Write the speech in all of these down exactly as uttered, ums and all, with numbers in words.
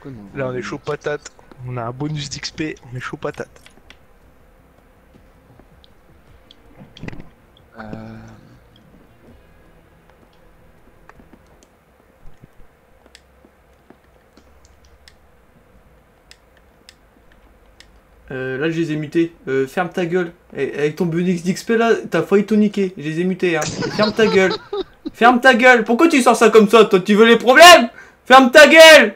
Là on est chaud patate. On a un bonus d'X P, on est chaud patate. Euh... Euh, là, je les ai mutés. Euh, ferme ta gueule. Et, avec ton bonus d'X P là, t'as failli tout niquer. Je les ai mutés, hein. Ferme ta gueule. Ferme ta gueule. Pourquoi tu sors ça comme ça, toi? Tu veux les problèmes? Ferme ta gueule.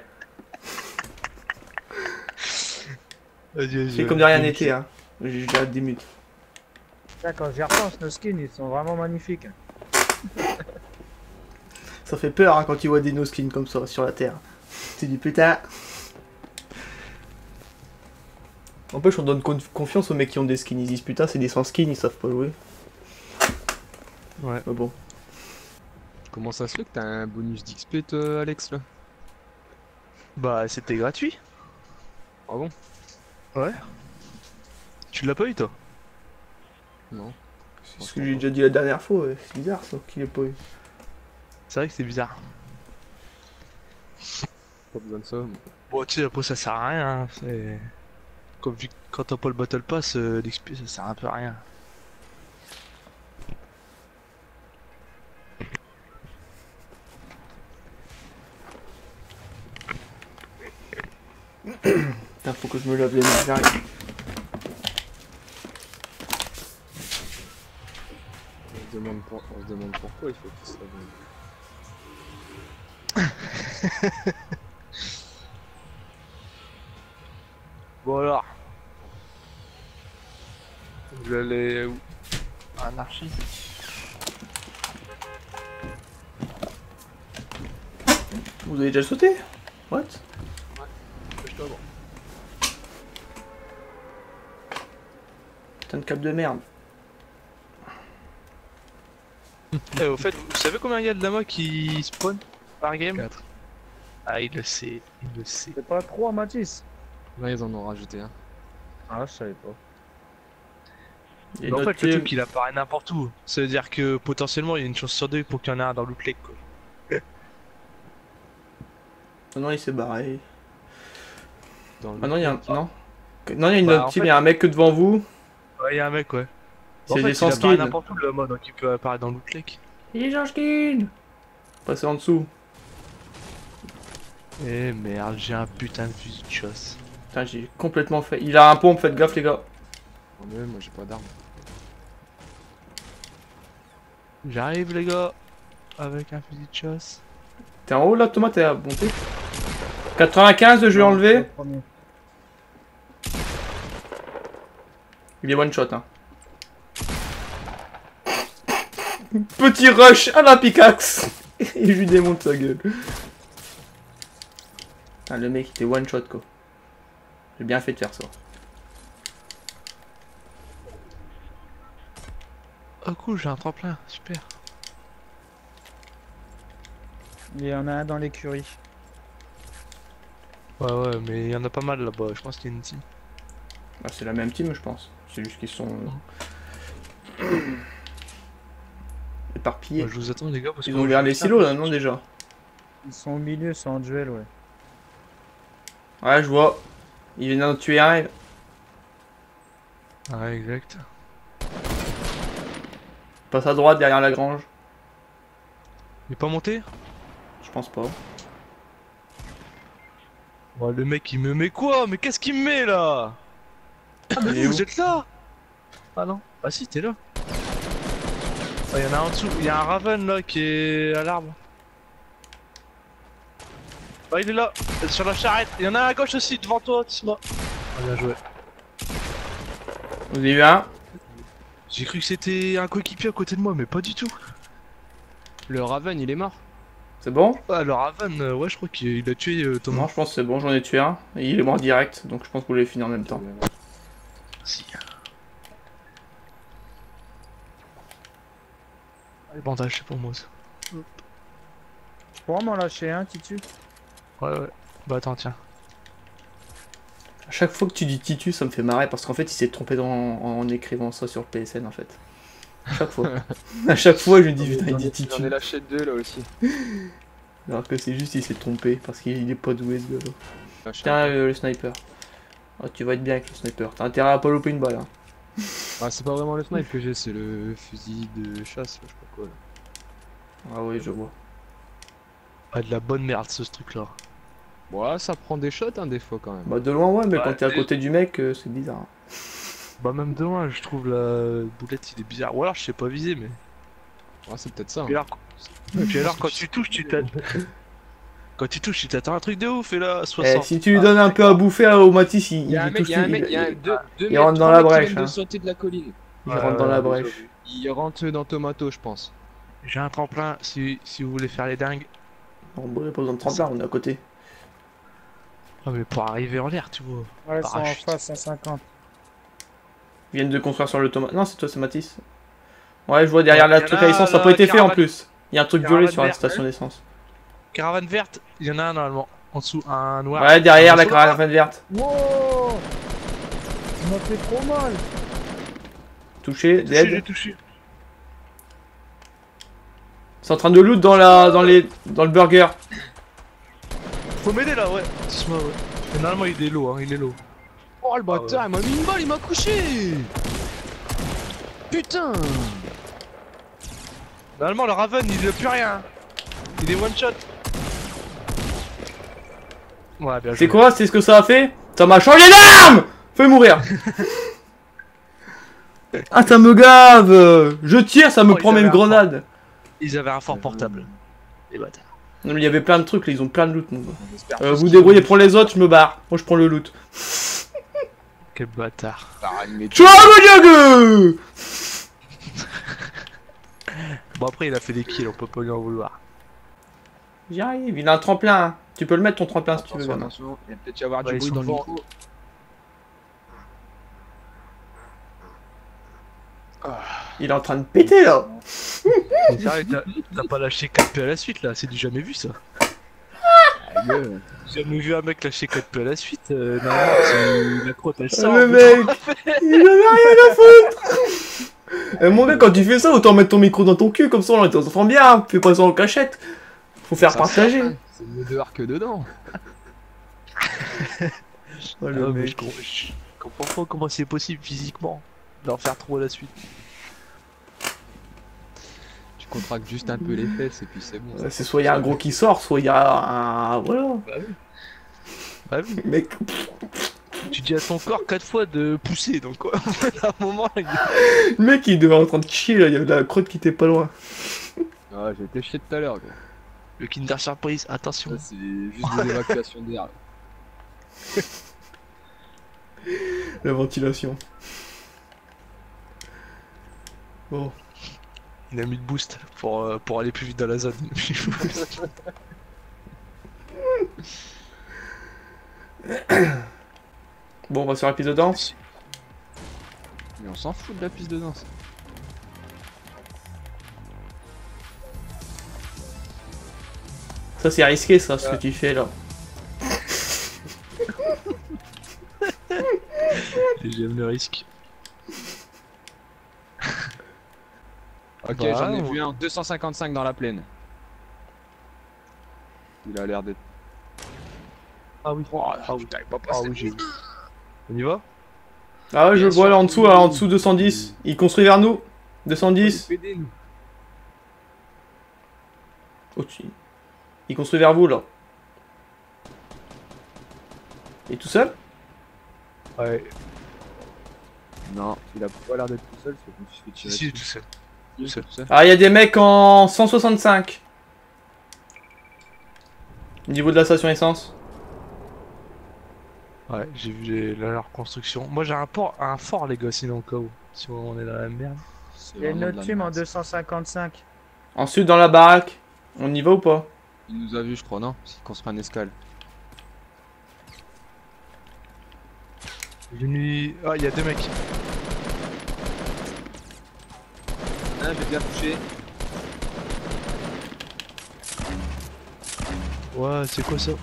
C'est comme de rien n'était, hein. J'ai hâte des mutes. Quand j'y repense, nos skins, ils sont vraiment magnifiques. Ça fait peur, hein, quand tu vois des no-skins comme ça sur la terre. Tu dis putain. N'empêche, on donne confiance aux mecs qui ont des skins. Ils disent putain, c'est des sans skins, ils savent pas jouer. Ouais. Mais bon. Comment ça se fait que t'as un bonus d'X P, toi, Alex, là? Bah, c'était gratuit. Ah bon? Ouais. Tu l'as pas eu, toi? Non. C'est ce que j'ai déjà dit la dernière fois, ouais. C'est bizarre ça qu'il ait pas eu. C'est vrai que c'est bizarre. Pas besoin de ça. Mais... Bon, tu sais, après ça sert à rien. Hein. C'est. Comme vu que quand t'as pas le Battle Pass, euh, l'X P ça sert un peu à rien. Putain, faut que je me lave les mains, j'arrive. On se demande, pour... on se demande pourquoi il faut qu'il se lave. Bon alors. Vous allez où? Anarchie. Vous avez déjà sauté? What? Putain de cap de merde. Eh, au fait, vous savez combien il y a de lamas qui spawn par game? quatre. Ah, il le sait, il le sait. C'est pas trois, Mathis? Là, ils en ont rajouté un. Ah, je savais pas. Et En notre fait, le team- truc il apparaît n'importe où. Ça veut dire que potentiellement il y a une chance sur deux pour qu'il y en ait un dans le lake quoi. Oh non, il s'est barré. Dans le... Ah non, il y a un. Non. Non, il y a une Bah, autre en team, fait- il y a un mec que devant vous. Ouais, il y a un mec, ouais. C'est En fait, des il sans apparaît skin. n'importe où le lama, donc il peut apparaître dans le lake. Il est sans skin. Passez en dessous. Eh merde, j'ai un putain de fusil de chasse. Putain, j'ai complètement fait. Il a un pompe, faites gaffe, les gars. Oh, mais moi j'ai pas d'arme. J'arrive les gars, avec un fusil de chasse. T'es en haut là, Thomas, t'es à monter. quatre-vingt-quinze, je vais enlever. Premier. Il est one shot, hein. Petit rush à la pickaxe. Et je lui démonte sa gueule. Ah, le mec, il était one shot, quoi. J'ai bien fait de faire ça. Oh cool, j'ai un tremplin, super. Il y en a un dans l'écurie. Ouais ouais, mais il y en a pas mal là-bas, je pense qu'il y a une team. Ah, c'est la même team, je pense. C'est juste qu'ils sont euh, éparpillés. Ouais, je vous attends les gars parce Ils que ont ouvert les silos là, non déjà? Ils sont au milieu, ils sont en duel, ouais. Ouais, je vois. Il vient d'en tuer un. Ouais, exact. Passe à droite derrière la grange. Il est pas monté? Je pense pas. Ouais, le mec il me met quoi? Mais qu'est-ce qu'il me met là? Ah mais Il est vous, où vous êtes là? Ah non. Ah si, t'es là. Ah, y en a un en dessous, il y a un Raven là qui est à l'arbre. Ah il est là, sur la charrette. Il y en a un à gauche aussi, devant toi, Tisma. Ah bien joué. Vous avez eu un? J'ai cru que c'était un coéquipier à côté de moi, mais pas du tout. Le Raven il est mort. C'est bon? Ah le Raven, euh, ouais je crois qu'il il a tué euh, Thomas. Non, je pense que c'est bon, j'en ai tué un. Et il est mort direct, donc je pense que vous l'avez fini en même temps. Si. Allez, bandage, c'est pour moi ça. Tu pourras m'en lâcher un, Titu? Ouais ouais. Bah attends, tiens. À chaque fois que tu dis Titus, ça me fait marrer parce qu'en fait, il s'est trompé dans- en, en écrivant ça sur P S N en fait. À chaque fois. À chaque fois, je lui dis putain, il dit Titus. J'en ai lâché deux là aussi. Alors que c'est juste, il s'est trompé parce qu'il est pas doué ce gars-là. Flash, Tiens, hein. euh, le sniper. Oh, tu vas être bien avec le sniper. T'as intérêt à pas louper une balle. Hein. Ah, c'est pas vraiment le snipe que j'ai, c'est le fusil de chasse, là, je sais pas quoi. Là. Ah oui, je vois. Ah, de la bonne merde ce truc là. Bon, ça prend des shots hein, des fois quand même. Bah de loin ouais, mais Ouais, quand t'es à mais- côté du mec, euh, c'est bizarre. Bah même de loin, je trouve la boulette il est bizarre. Ou alors je sais pas viser mais. Ouais, c'est peut-être ça. hein. Puis alors, puis alors quand tu touches, tu t'attends. Quand tu touches, tu t'attends un truc de ouf et là Eh, soixante. si tu lui donnes un peu à bouffer au Matisse, il, Il y a un il mec, touche il y a un il- mec, il y a un- il- deux, deux il mecs, rentre dans trois la mecs qui brèche, viennent hein. de sauter de la colline. il rentre dans la brèche. Il rentre dans Tomato, je pense. J'ai un tremplin si, si vous voulez faire les dingues. Bon, bon, pas besoin de tremplin, on est à côté. Ah mais pour arriver en l'air, tu vois. Ouais, ils sont en Parachute. face, cent cinquante. Ils viennent de construire sur le tomate. Non, c'est toi, c'est Matisse. Ouais, je vois derrière la Il y en truc a, à essence, ça n'a la pas été fait en caravane- plus. Il y a un truc caravane violet sur la verte, station d'essence. Caravane verte, il y en a un normalement. En dessous, un noir. Ouais, derrière Un la dessous, caravane verte. Wow! Tu m'as fait trop mal. Touché, J'ai touché, j'ai dead. touché. C'est en train de loot dans la, dans les, dans le burger. Faut m'aider là, ouais. Dis-moi, ouais. Et normalement il est low, hein, il est low. Oh le bâtard, il m'a mis une balle, il m'a couché. Putain. Normalement le Raven il a plus rien. Il est one shot. Ouais, bien joué. C'est quoi? C'est ce que ça a fait? Ça m'a changé d'arme! Fais mourir! Ah, ça me gave! Je tire, ça me Oh, prend ils même avaient un grenade! Ils avaient un fort portable. Les bâtards. Non, mais il y avait plein de trucs, là, ils ont plein de loot, mon gars. J'espère Euh, tous vous qu'ils débrouillez ont- pour les autres, je me barre. Moi, je prends le loot. Quel bâtard. Bah, mais- Ciao, le digue! Bon après il a fait des kills, on peut pas lui en vouloir. J'y arrive, il a un tremplin. Hein. Tu peux le mettre ton tremplin si tu veux, Attention, gamin. attention, il va peut-être y avoir Ouais, du ils bruit sont dans le forts. micro. Il est en train de péter, là! Mais sérieux, t'as t'as pas lâché quatre P à la suite là, c'est du jamais vu ça. Ah, gueule. J'ai jamais vu un mec lâcher quatre P à la suite. Euh, normalement, c'est la crotte elle Ah, sort. le mec! Il avait rien à foutre! Eh, mon gars, quand tu fais ça, autant mettre ton micro dans ton cul, comme ça on t'entend bien. Hein. Fais pas ça en cachette. Faut faire Ça partager. sort, hein. C'est mieux dehors que dedans. Oh, Ah, le mais mec. je, com- je comprends pas comment c'est possible physiquement d'en faire trop à la suite. Tu contractes juste un peu les fesses et puis c'est bon. Ouais, c'est soit il y a un gros qui sort, soit il y a un. Voilà. Bah oui. Mec, Tu dis à ton corps quatre fois de pousser, donc quoi. À un moment, il... le mec il devait en train de chier là, il y avait de la crotte qui était pas loin. Ah, j'ai été chier tout à l'heure, gros. le Kinder Surprise, attention. Ça, c'est juste des évacuations d'air. La ventilation. Bon. Il a mis le boost pour, euh, pour aller plus vite dans la zone. Bon, on va sur la piste de danse. Mais on s'en fout de la piste de danse. Ça c'est risqué ça, ce que tu fais là. J'aime le risque. Ok, Bah, j'en ai on- vu un deux cent cinquante-cinq dans la plaine. Il a l'air d'être. Ah oui. Oh, Ah oui. putain, il est pas Ah passé. oui, j'ai vu. On y va? Ah ouais, je Bien le vois sûr. là en dessous, là en dessous deux cent dix. Il construit vers nous. deux cent dix. P D, nous. Oh, tu- il construit vers vous là. Et tout seul? Ouais. Non, il a pas l'air d'être tout seul, c'est comme si je fais Si, tirer. si, dessus. tout seul. Il est seul. tout seul. Ah, il y a des mecs en cent soixante-cinq. Niveau de la station essence. Ouais, j'ai vu les- la- leur construction. Moi j'ai un, port, un fort les gars, sinon au cas où. Si on est dans la merde. C'est Il y a une vraiment de autre la team en merde. deux cent cinquante-cinq. Ensuite, dans la baraque. On y va ou pas? Il nous a vu, je crois, non? Parce qu'il construit un escale. J'ai mis. Ah, il y a deux mecs. Ah, j'ai bien touché. Ouais, c'est quoi ça?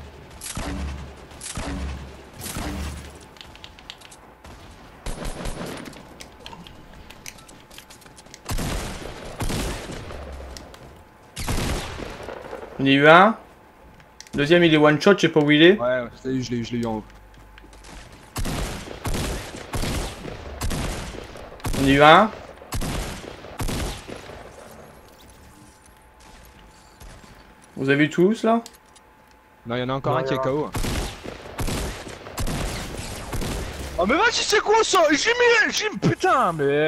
On y a eu un. Deuxième, il est one shot, je sais pas où il est. Ouais, ouais, je l'ai eu, je l'ai eu, je l'ai eu en haut. On y va un. Vous avez vu tous là? Non, il y en a encore Non, un qui y a est K O. Oh mais vas-y c'est quoi ça? J'ai mis... J'ai... Putain mais...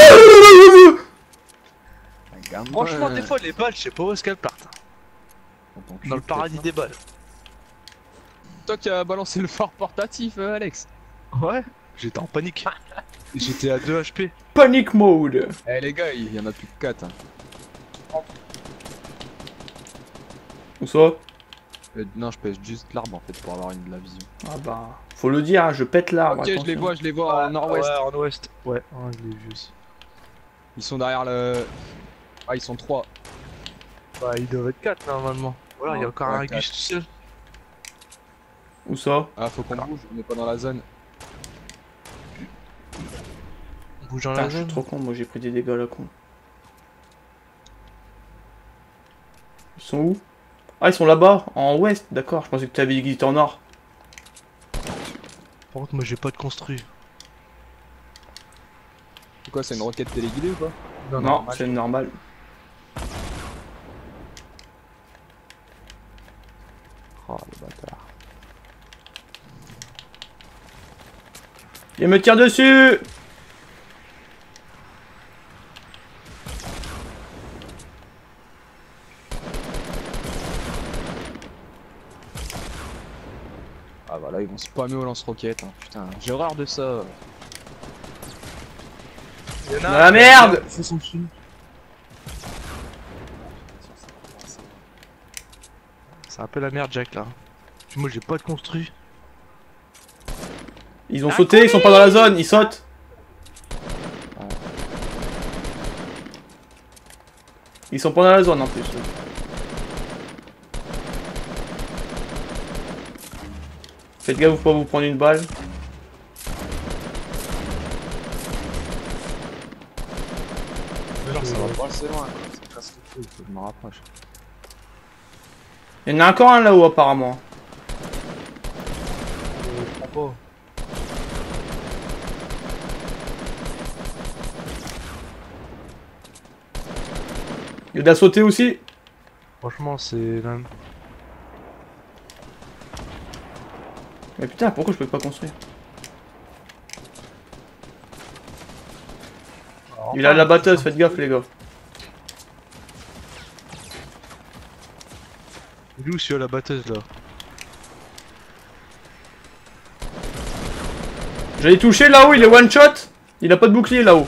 Franchement des fois les balles je sais pas où est-ce qu'elles partent. Dans le paradis des balles. Toi qui as balancé le phare portatif, euh, Alex. Ouais. J'étais en panique. J'étais à deux H P. Panic mode. Eh les gars, il y en a plus que quatre. Hein. Où ça? Euh, non, je pèse juste l'arbre en fait pour avoir une de la vision. Ah bah, faut le dire, hein, je pète l'arbre. Ok, je les attention. vois, je les vois en nord-ouest. Ouais en ouest. Ouais, oh, je l'ai vu aussi. Ils sont derrière le. Ah, ils sont trois. Bah ils doivent être quatre normalement. Voilà, il y a Non, encore ouais, un régus quatre. tout seul. Où ça? Ah, faut qu'on bouge, on est pas dans la zone. On bouge dans Putain, la je suis zone. trop con, moi j'ai pris des dégâts là con. Ils sont où? Ah, ils sont là-bas, en ouest, d'accord. Je pensais que tu avais dit qu'ils étaient en nord. Par contre moi j'ai pas de construit. C'est quoi, c'est une roquette téléguidée ou quoi? Non, c'est normal. Oh le bâtard. Il me tire dessus! Ah bah là, ils vont spammer au lance-roquette. Hein. Putain, j'ai horreur de ça. Il y en a Dans la merde! C'est son dessus. C'est un peu la merde Jack là. Moi j'ai pas de construit. Ils ont sauté, ils sont pas dans la zone, ils sautent! Ils sont pas dans la zone en plus. Faites gaffe pour pas vous prendre une balle. Mais genre, ça va pas assez loin. C'est presque fou, il faut que je me rapproche. Il y en a encore un là-haut apparemment. Je prends pas. Il a sauté aussi. Franchement c'est même. Mais putain, pourquoi je peux pas construire? Il a de la batteuse, faites gaffe les gars. Il est où sur la batteuse là? J'allais toucher là-haut, il est one shot. Il a pas de bouclier là-haut.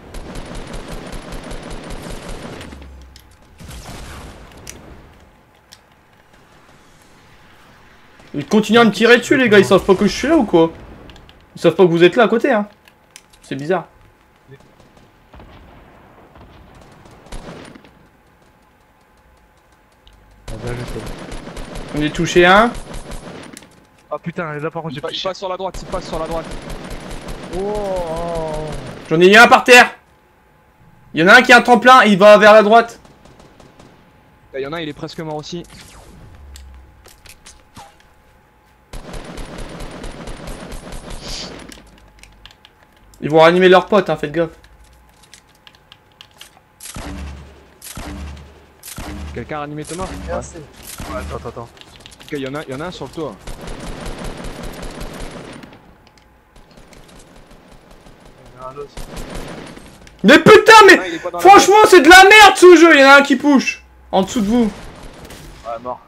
Ils continuent à me tirer dessus les gars, ils savent pas que je suis là ou quoi? Ils savent pas que vous êtes là à côté hein. C'est bizarre. Ah bien juste là. On est touché un. Ah putain là par contre j'ai Il, pas pa- il passe sur la droite, il passe sur la droite. Oh. J'en ai eu un par terre. Il y en a un qui a un tremplin, il va vers la droite. Il y en a un, il est presque mort aussi. Ils vont ranimer leurs potes, hein, faites gaffe. Quelqu'un a animé Thomas? Merci. Ouais, attends attends attends. Ok, il y en a, il y en a un sur le toit. Il y en a un autre. Mais putain, mais Ah, il est pas dans la franchement, c'est de la merde ce jeu. Il y en a un qui push en dessous de vous. Ouais mort.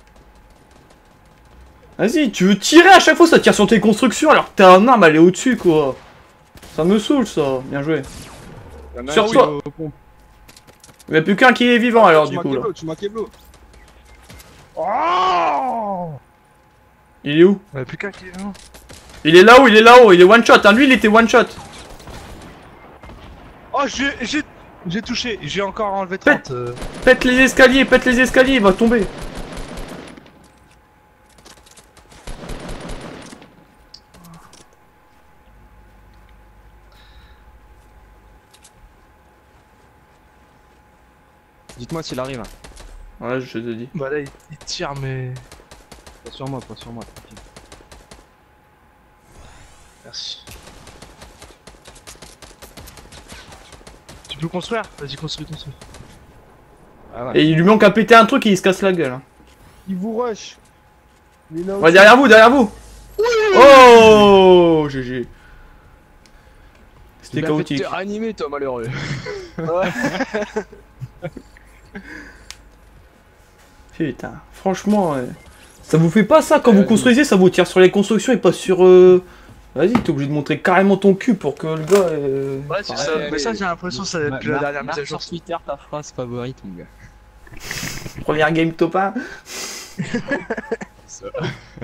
Vas-y, tu veux tirer à chaque fois, ça tire sur tes constructions alors que t'as un arme, elle est au-dessus quoi. Ça me saoule ça. Bien joué. Il y en a un Sur qui toi. est au pont. Il n'y a plus qu'un qui est vivant alors tu du m'as coup là. keblo, tu m'as keblo. Oh. Il est où? Il y a plus qu'un qui est vivant. Il est là-haut, il est là-haut, il est one shot. Hein. Lui, il était one shot. Oh j'ai j'ai j'ai touché. J'ai encore enlevé trente. euh. Pète les escaliers, pète les escaliers, il va tomber. Dites-moi s'il arrive. Ouais, je te dis. Bah là il, il tire mais. Pas sur moi, pas sur moi. tranquille. Merci. Tu peux construire? Vas-y, construis, construis. Ah ouais. Et il lui manque à péter un truc et il se casse la gueule. Hein. Il vous rush. Il est là Ouais, aussi. derrière vous, derrière vous. Oh G G. C'était Tu m'as fait chaotique. te réanimer, toi, malheureux. Putain, franchement, euh, ça vous fait pas ça quand Euh, vous construisez, ça vous tire sur les constructions et pas sur... Euh... Vas-y, t'es obligé de montrer carrément ton cul pour que le gars... Euh... Ouais, c'est Ouais, ça. allez, Mais ça, j'ai l'impression que ça va être depuis la dernière mise à jour. sur Twitter ta phrase favorite, mon gars. Première game top un. Ça.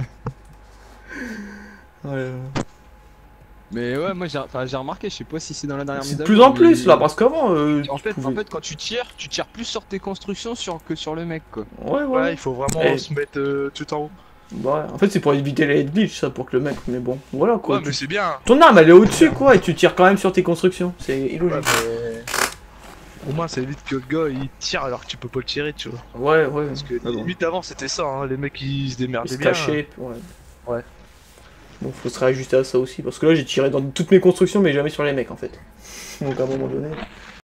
Ouais. Mais ouais, moi j'ai enfin, j'ai remarqué, je sais pas si c'est dans la dernière mise De à plus jour, en plus mais- là, parce qu'avant... Euh, En tu fait, pouvais- en fait, quand tu tires, tu tires plus sur tes constructions sur... que sur le mec, quoi. Ouais, ouais. Ouais, il faut vraiment Et- se mettre euh, tout en haut. Bah, ouais. En fait, c'est pour éviter les head glitch, ça, pour que le mec... Mais bon, voilà quoi. Ouais, mais Tu- c'est bien. Ton arme, elle est au-dessus, quoi, et tu tires quand même sur tes constructions. C'est illogique. Ouais, mais... Au moins, ça évite que le gars il tire alors que tu peux pas le tirer, tu vois. Ouais, ouais. Parce que Ah bon. limite avant c'était ça, hein. Les mecs ils se Il démerdaient se bien. cachait, ouais. Ouais. Bon, faut se réajuster à ça aussi, parce que là, j'ai tiré dans toutes mes constructions, mais jamais sur les mecs, en fait. Donc, à un moment donné...